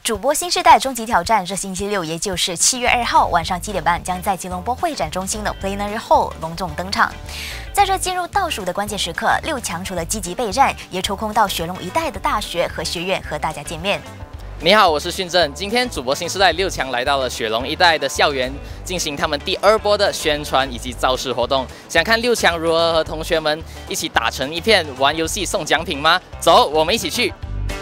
主播新世代终极挑战这星期六，也就是7月2号晚上7点半，将在吉隆坡会展中心的 Plenary Hall 隆重登场。在这进入倒数的关键时刻，6强除了积极备战，也抽空到雪隆一带的大学和学院和大家见面。 你好，我是训正。今天主播新时代6强来到了雪隆一带的校园，进行他们第2波的宣传以及造势活动。想看6强如何和同学们一起打成一片，玩游戏送奖品吗？走，我们一起去。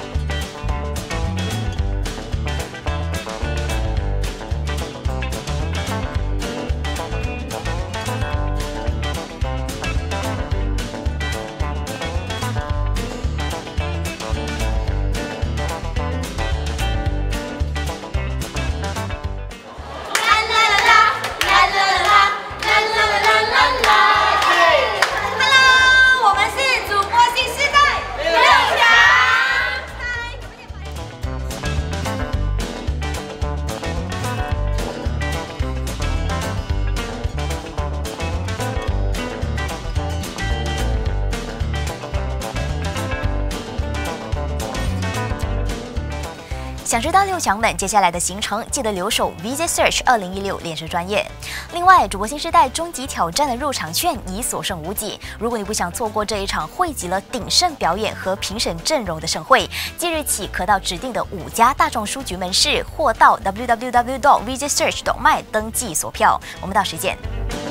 想知道6强们接下来的行程，记得留守 VJ Search 2016脸书专业。另外，主播新时代终极挑战的入场券已所剩无几。如果你不想错过这一场汇集了鼎盛表演和评审阵容的盛会，即日起可到指定的5家大众书局门市或到 www.vjsearch.my 登记索票。我们到时见。